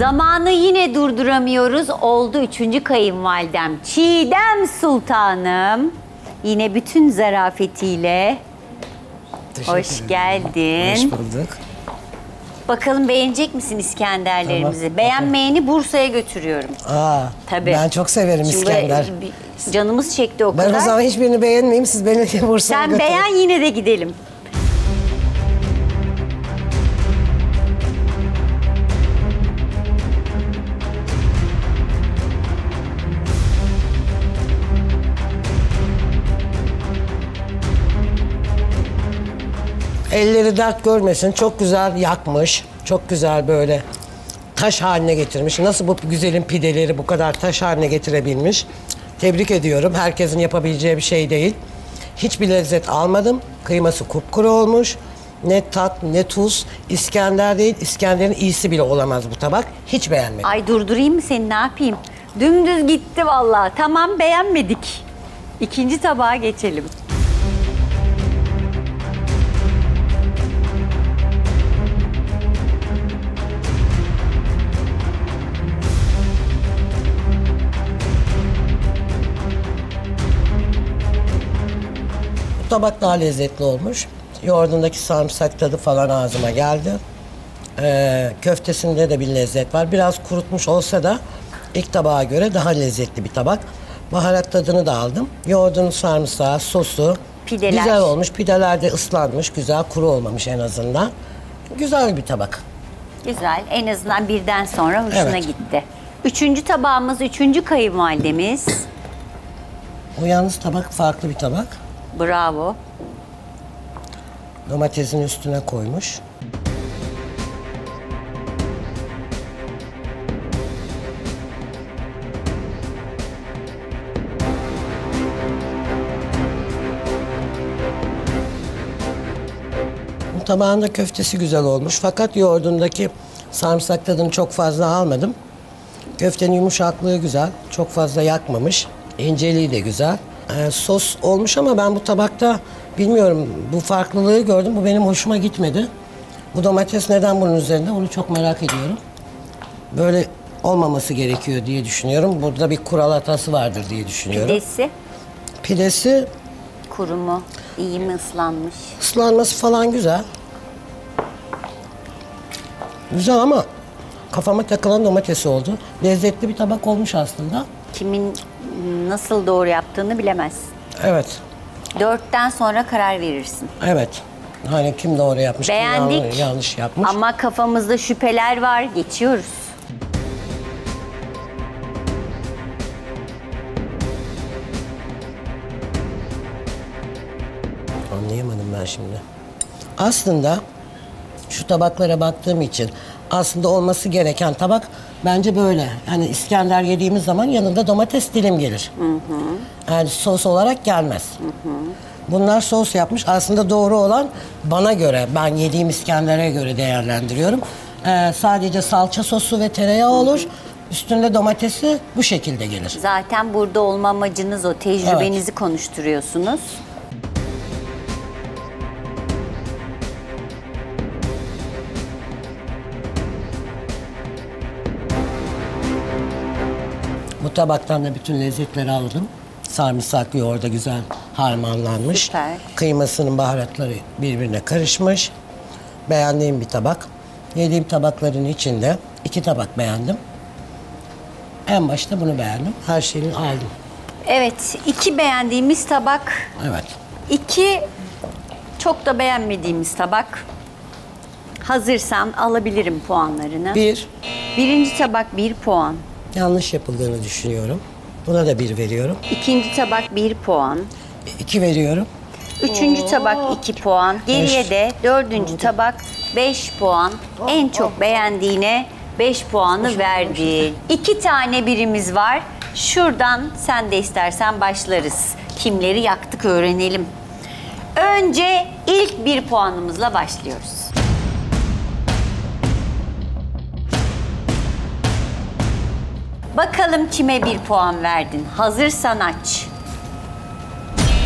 Zamanı yine durduramıyoruz. Oldu 3. kayınvalidem Çiğdem Sultanım. Yine bütün zarafetiyle. Hoş geldin. Hoş bulduk. Bakalım beğenecek misin İskenderlerimizi? Tamam. Beğenmeyeni Bursa'ya götürüyorum. Tabii. Ben çok severim Şimdi İskender. canımız çekti o Ben kadar. o zaman hiçbirini beğenmeyeyim, siz beni Bursa'ya Sen götürün. beğen, yine de gidelim. Elleri dert görmesin, çok güzel yakmış. Çok güzel böyle taş haline getirmiş. Nasıl bu güzelin pideleri bu kadar taş haline getirebilmiş? Tebrik ediyorum. Herkesin yapabileceği bir şey değil. Hiçbir lezzet almadım. Kıyması kupkuru olmuş. Ne tat ne tuz. İskender değil, İskender'in iyisi bile olamaz bu tabak. Hiç beğenmedim. Ay durdurayım mı seni, ne yapayım? Dümdüz gitti vallahi. Tamam, beğenmedik. 2. tabağa geçelim. Bu tabak daha lezzetli olmuş. Yoğurdundaki sarımsak tadı falan ağzıma geldi. Köftesinde de bir lezzet var. Biraz kurutmuş olsa da ilk tabağa göre daha lezzetli bir tabak. Baharat tadını da aldım. Yoğurdunun sarımsağı, sosu Pideler. güzel olmuş. Pideler de ıslanmış, güzel, kuru olmamış en azından. Güzel bir tabak. Güzel. En azından birden sonra hoşuna Evet. gitti. 3. tabağımız, 3. kayınvalidemiz. O yalnız tabak farklı bir tabak. Bravo. Domatesin üstüne koymuş. Bu tabağın da köftesi güzel olmuş. Fakat yoğurdundaki sarımsak tadını çok fazla almadım. Köftenin yumuşaklığı güzel. Çok fazla yakmamış. İnceliği de güzel. Sos olmuş ama ben bu tabakta bilmiyorum, bu farklılığı gördüm. Bu benim hoşuma gitmedi. Bu domates neden bunun üzerinde? Onu çok merak ediyorum. Böyle olmaması gerekiyor diye düşünüyorum. Burada bir kural hatası vardır diye düşünüyorum. Pidesi Pidesi kuru mu? İyi mi, ıslanmış? ıslanması falan güzel. Güzel ama kafama takılan domatesi oldu. Lezzetli bir tabak olmuş aslında. Kimin nasıl doğru yaptığını bilemezsin. Evet. 4'ten sonra karar verirsin. Evet. Hani kim doğru yapmış, kim Beğendik. yanlış yapmış. Ama kafamızda şüpheler var. Geçiyoruz. Anlayamadım ben şimdi. Aslında şu tabaklara baktığım için aslında olması gereken tabak bence böyle. Yani İskender yediğimiz zaman yanında domates dilim gelir. Yani sos olarak gelmez. Bunlar sos yapmış. Aslında doğru olan, bana göre, ben yediğim İskender'e göre değerlendiriyorum. Sadece salça sosu ve tereyağı olur. Üstünde domatesi bu şekilde gelir. Zaten burada olma amacınız o. Tecrübenizi konuşturuyorsunuz. Bu tabaktan da bütün lezzetleri aldım. Sarımsak yoğurda güzel harmanlanmış. Süper. Kıymasının baharatları birbirine karışmış. Beğendiğim bir tabak. Yediğim tabakların içinde 2 tabak beğendim. En başta bunu beğendim. Her şeyini aldım. Evet, 2 beğendiğimiz tabak, Evet. 2 çok da beğenmediğimiz tabak. Hazırsan alabilirim puanlarını. Birinci tabak 1 puan. Yanlış yapıldığını düşünüyorum. Buna da 1 veriyorum. 2. tabak 1 puan. 2 veriyorum. 3. tabak 2 puan. Geriye Beş. de 4. tabak 5 puan. En çok beğendiğine 5 puanı verdi. 2 tane birimiz var. Şuradan sen de istersen başlarız. Kimleri yaktık öğrenelim. Önce ilk 1 puanımızla başlıyoruz. Bakalım kime 1 puan verdin? Hazırsan aç.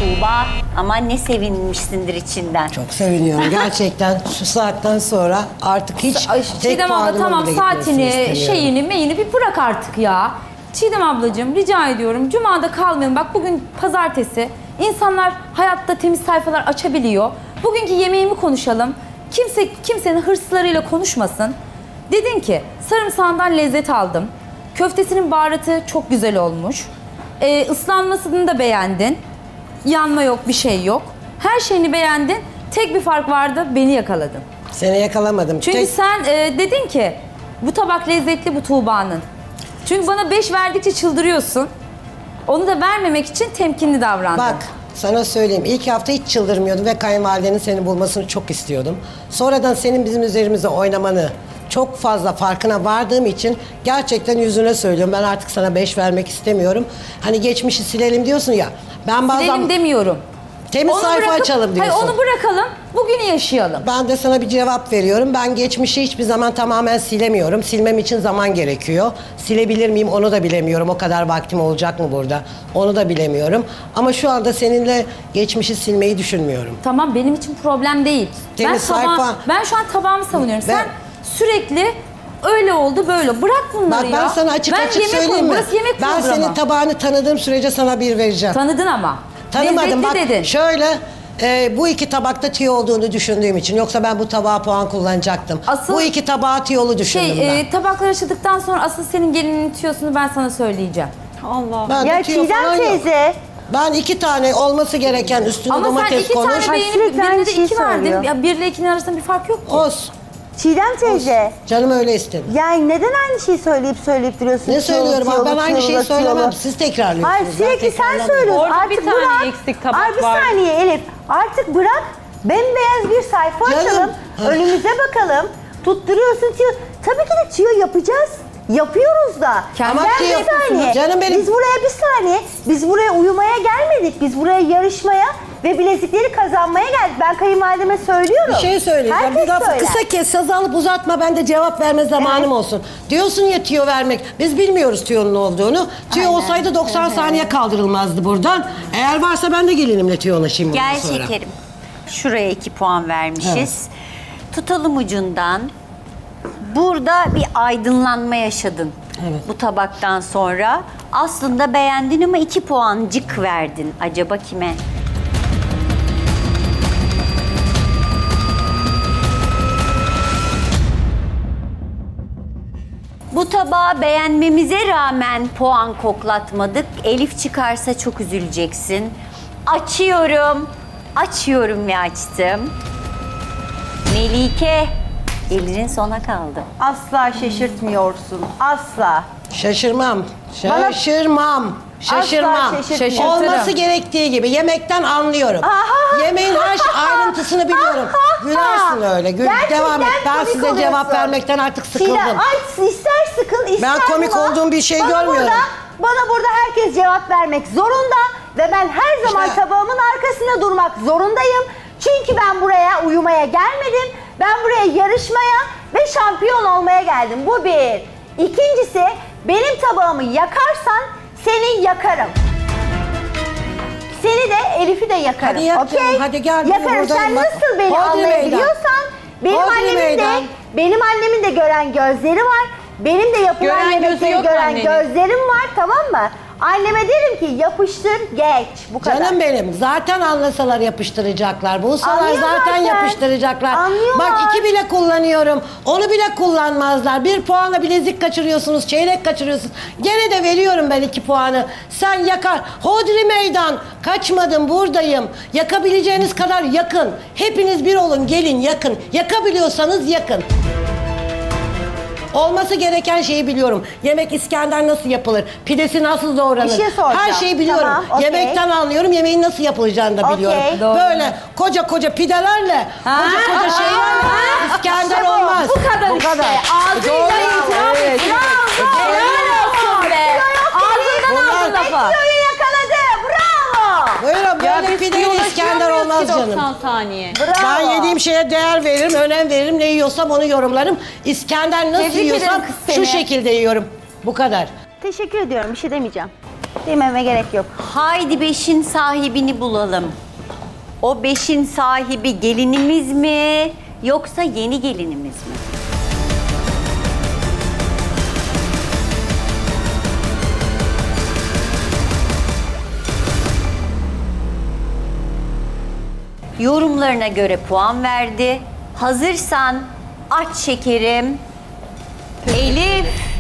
Tuğba. Aman ne sevinmişsindir içinden. Çok seviniyorum gerçekten. Şu saatten sonra artık hiç tek Çiğdem abla puanımın tamam bile gitmesini saatini, istemiyorum. şeyini, meyini bir bırak artık ya. Çiğdem ablacığım rica ediyorum Cuma'da kalmayalım. Bak bugün pazartesi. İnsanlar hayatta temiz sayfalar açabiliyor. Bugünkü yemeğimi konuşalım. Kimsenin hırslarıyla konuşmasın. Dedin ki sarımsağından lezzet aldım. Köftesinin baharatı çok güzel olmuş. Islanmasını da beğendin. Yanma yok, bir şey yok. Her şeyini beğendin. Tek bir fark vardı, beni yakaladın. Seni yakalamadım. Çünkü sen dedin ki bu tabak lezzetli, bu Tuğba'nın. Çünkü bana 5 verdikçe çıldırıyorsun. Onu da vermemek için temkinli davrandın. Bak sana söyleyeyim, ilk hafta hiç çıldırmıyordum ve kayınvalidenin seni bulmasını çok istiyordum. Sonradan senin bizim üzerimize oynamanı çok fazla farkına vardığım için gerçekten yüzüne söylüyorum. Ben artık sana 5 vermek istemiyorum. Hani geçmişi silelim diyorsun ya. Ben bazen Silelim demiyorum. temiz sayfa açalım diyorsun. Hayır, onu bırakalım, bugünü yaşayalım. Ben de sana bir cevap veriyorum. Ben geçmişi hiçbir zaman tamamen silemiyorum. Silmem için zaman gerekiyor. Silebilir miyim onu da bilemiyorum. O kadar vaktim olacak mı burada? Onu da bilemiyorum. Ama şu anda seninle geçmişi silmeyi düşünmüyorum. Tamam, benim için problem değil. Temiz sayfa- Ben şu an tabağımı savunuyorum. Ben- Sen sürekli öyle oldu böyle. Bırak bunları Bak ya. ben sana açık açık söyleyeyim mi? Burası yemek Ben programı. senin tabağını tanıdığım sürece sana 1 vereceğim. Tanıdın ama. Tanımadım bak Lezzetli dedin. şöyle bu iki tabakta tüy olduğunu düşündüğüm için. Yoksa ben bu tabağa puan kullanacaktım. Asıl- bu iki tabağa tüyolu düşündüm ben. Tabaklar açıldıktan sonra asıl senin gelinin tüyosunu ben sana söyleyeceğim. Allah. Ben Ya de tüyo falan Çiğdem yok. teyze. Ben 2 tane olması gereken üstüne Ama sen domates 2 konuş. tane beğenip Sürekli aynı birine de şeyi 2 verdin. söylüyor. Ya 1 ile 2'nin arasında bir fark yok ki. Olsun. Çiğdem teyze. Canım öyle istedi. Yani neden aynı şeyi söyleyip duruyorsun? Ne söylüyorum abi? Ben Tiyolu, aynı şeyi tiyolu, söylemem. tiyolu. Siz tekrarlıyorsunuz. Hayır Ben sürekli sen tekrarlamıyorum. söylüyorsun. Orada Artık bir tane bırak. eksik tabak Ay bir var. saniye Elif. Artık bırak. Bembeyaz bir sayfa Canım. açalım. Ha. Önümüze bakalım. Tutturuyorsun tiyo. Tabii ki de tiyo yapacağız. Yapıyoruz da. Ama Gel tiyo- bir saniye. Canım benim- Biz buraya bir saniye. Biz buraya uyumaya gelmedik. Biz buraya yarışmaya ve bilezikleri kazanmaya geldik. Ben kayınvalideme söylüyorum. Bir şey söyleyeceğim. Herkes Bir lafı söyler. kısa kes, söz alıp uzatma. Ben de cevap verme zamanım olsun. Diyorsun ya tüyo vermek. Biz bilmiyoruz tüyonun olduğunu. Tüyo olsaydı 90 saniye kaldırılmazdı buradan. Eğer varsa ben de gelinimle tüyolaşayım bundan Gel sonra. şekerim. Şuraya 2 puan vermişiz. Tutalım ucundan. Burada bir aydınlanma yaşadın. Evet. Bu tabaktan sonra. Aslında beğendin ama 2 puancık verdin. Acaba kime? Bu tabağı beğenmemize rağmen puan koklatmadık. Elif çıkarsa çok üzüleceksin. Açıyorum. Açıyorum ve açtım. Melike. Elinin sona kaldı. Asla şaşırtmıyorsun. Asla. Şaşırmam. Bana- Şaşırmam. Şaşırmam. şaşırtmıyorum. Olması gerektiği gibi. Yemekten anlıyorum. Yemeğin her ayrıntısını biliyorum. Gülersin öyle. Gerçekten Devam et. Ben komik size cevap oluyorsun. vermekten artık sıkıldım. Çiğdem, ay ister sıkıl ister Ben komik buna. olduğum bir şey Bana görmüyorum. Bana burada herkes cevap vermek zorunda ve ben her zaman İşte- tabağımın arkasında durmak zorundayım. Çünkü ben buraya uyumaya gelmedim. Ben buraya yarışmaya ve şampiyon olmaya geldim. Bu bir. İkincisi, benim tabağımı yakarsan seni yakarım. Seni de Elif'i de yakarım. Hadi yak okey? canım, hadi gel, bir Yakarım. buradayım Sen bak. nasıl beni Hodri anlayabiliyorsan benim Hodri annemin meydan. de benim annemin de gören gözleri var. Benim de yapılan Gören gözü yemekleri yok gören annenin. gözlerim var, tamam mı? Anneme derim ki yapıştır geç, bu kadar. Canım benim. Zaten anlasalar yapıştıracaklar. Bulsalar Anlıyorlar zaten sen. yapıştıracaklar. Anlıyorlar. Bak 2 bile kullanıyorum. Onu bile kullanmazlar. 1 puanla bilezik kaçırıyorsunuz. Çeyrek kaçırıyorsunuz. Gene de veriyorum ben 2 puanı. Sen yakar. Hodri meydan. Kaçmadım, buradayım. Yakabileceğiniz kadar yakın. Hepiniz bir olun, gelin yakın. Yakabiliyorsanız yakın. Olması gereken şeyi biliyorum. Yemek İskender nasıl yapılır? Pidesi nasıl doğranır? Bir şey soracağım. Her şeyi biliyorum. Tamam, okey. Yemekten anlıyorum. Yemeğin nasıl yapılacağını da Okey. biliyorum. Doğru. Böyle koca koca pidelerle, koca şeylerle İskender İşte bu, olmaz. bu kadar işte. Ağzıyla Doğru. itiraf Evet. et. Bravo. Helal olsun be. Ağzından aldın lafı. Tiyo'yu yakaladı. Bravo. Buyurun böyle pideyle İskender olmaz canım. 90 saniye. Bravo. Ben yediğim şeye değer veririm, önem veririm. Ne yiyorsam onu yorumlarım. İskender nasıl Tebrik yiyorsam ederim kız şu seni. şekilde yiyorum. Bu kadar. Teşekkür ediyorum. Bir şey demeyeceğim. Dememe gerek yok. Haydi 5'in sahibini bulalım. O 5'in sahibi gelinimiz mi yoksa yeni gelinimiz mi? Yorumlarına göre puan verdi. Hazırsan aç şekerim. Elif.